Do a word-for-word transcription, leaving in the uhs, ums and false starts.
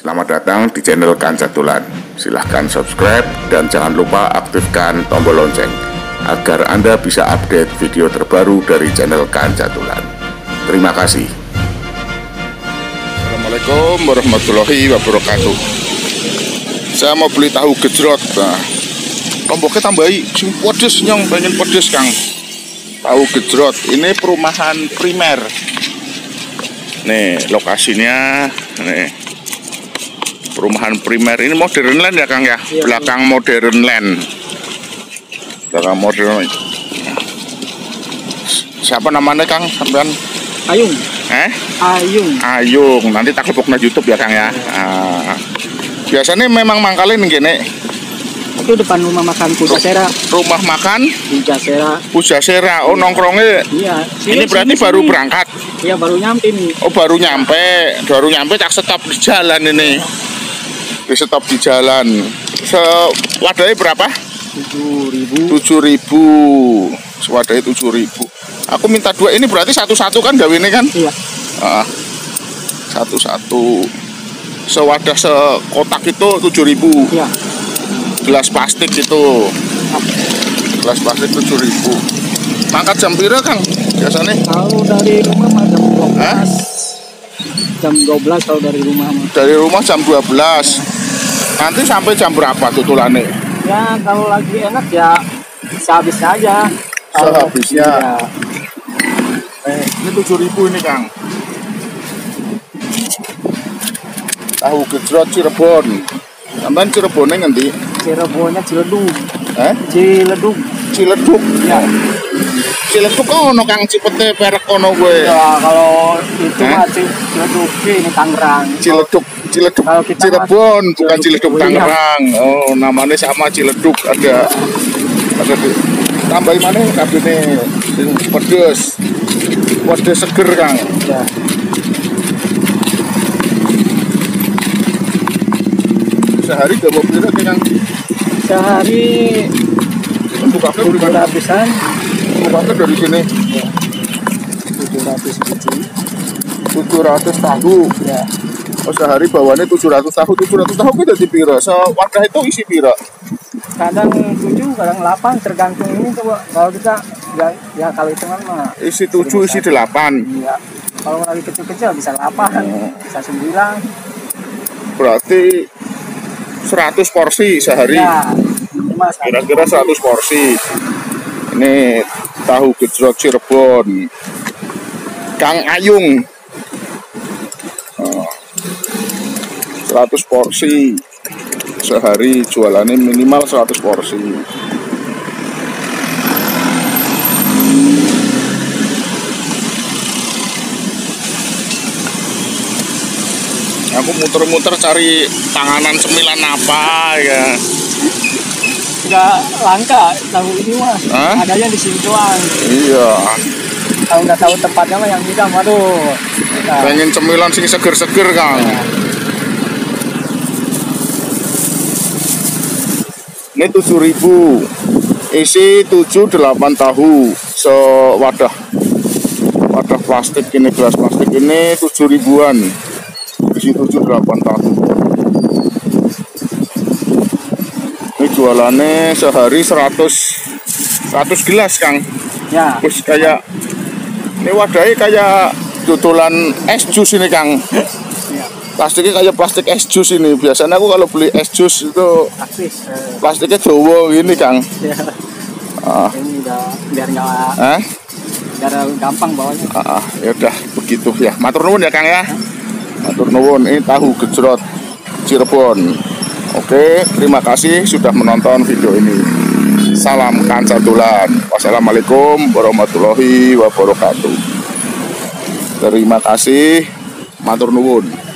Selamat datang di channel Kancatulan. Silahkan subscribe dan jangan lupa aktifkan tombol lonceng agar Anda bisa update video terbaru dari channel Kancatulan. Terima kasih. Assalamualaikum warahmatullahi wabarakatuh. Saya mau beli tahu gejrot. Nah, lomboknya tambahi sing pedes nyong, pengen pedes Kang. Tahu gejrot ini perumahan primer. Nih lokasinya, nih perumahan primer ini modern land ya Kang ya, iya, belakang iya. Modern land, belakang modern. Siapa namanya Kang sampean? Ayung. Eh? Ayung. Ayung. Nanti tak klepoknya YouTube ya Kang ya. Ah. Biasanya memang mangkalin gini. Itu depan rumah makan Pujasera. Rumah makan Pujasera. Pujasera. Oh nongkrongnya. Iya. Sini, ini berarti sini, baru sini. berangkat. Iya baru nyampe nih. Oh baru nyampe, baru nyampe tak stop di jalan ini. Di stop di jalan. Sewadahnya berapa? Tujuh ribu. Tujuh ribu. Sewadahnya tujuh ribu. Aku minta dua. Ini berarti satu-satu kan gawe ini kan? Iya. Ah, satu-satu. Sewadah sekotak itu tujuh ribu. Iya. Gelas plastik itu. Gelas plastik tujuh ribu. Mangkat jam pira Kang? Biasanya? Kalau dari rumah mah jam dua belas. Eh? Jam dua belas kalau dari rumah mah. Dari rumah jam dua belas. Nanti sampai jam berapa tutulannya? Ya kalau lagi enak ya sehabisnya aja. Sehabisnya. Ya. Eh, ini tujuh ribu ini Kang. Tahu gejrot Cirebon. Sampai Cirebonnya nanti? Cirebonnya Ciledug. Eh? Ciledug. Ciledug. Ya. Ciledug ono Kang Cipete Perak ono gue. Ya kalau itu mah eh? Ciledug ini Tangerang. Ciledug, Ciledug Cirebon bukan Ciledug Tangerang. Oh, namanya sama Ciledug ada ada di tambahin mana kabinnya pedes. Pedes seger Kang. Ya. Sehari gak mau beli lagi Kang? Sehari buka tujuh ratusan. Buka dari sini. Ya. Tujuh ratus biji. Tujuh ratus tahu. Ya. Oh sehari bawaannya tujuh ratus tahu. Tujuh ratus tahu kita di pira. Sewadah itu isi pira. Kadang tujuh, kadang delapan, tergantung ini coba. Kalau kita ya, ya kalau hitungan mah. Isi tujuh, isi delapan. Iya. Kalau lagi kecil-kecil bisa delapan, bisa sembilan. Berarti seratus porsi sehari. Ya, kira-kira seratus porsi. Ini tahu gejrot Cirebon Kang Ayung. Oh, seratus porsi sehari, jualannya minimal seratus porsi. Aku muter-muter cari panganan cemilan apa ya. Tidak langka tahu ini mah. Hah? Adanya di sini doang. Iya. Kalau nggak tahu tempatnya mah yang bisa, waduh. Nah. Pengen cemilan sing seger-seger Kang. Ya. Ini tujuh ribu. Isi tujuh delapan tahu sewadah. Wadah plastik ini, gelas plastik ini tujuh ribuan. Isi tujuh delapan tahu. Ini jualannya sehari seratus seratus gelas Kang. Ya. Terus kayak ini wadahnya kayak tutulan es jus ini Kang. Ya. Plastiknya kayak plastik es jus ini. Biasanya aku kalau beli es jus itu Aksis, eh. plastiknya Jawa gini Kang. Ya. Ah. Ini udah biar nggak. Eh? Biar gampang bawanya. Ah, ya udah begitu ya. Matur nuwun ya Kang ya. Matur nuwun. Ini tahu gejrot Cirebon. Oke, terima kasih sudah menonton video ini. Salam Kancatulan. Wassalamualaikum warahmatullahi wabarakatuh. Terima kasih. Matur nuwun.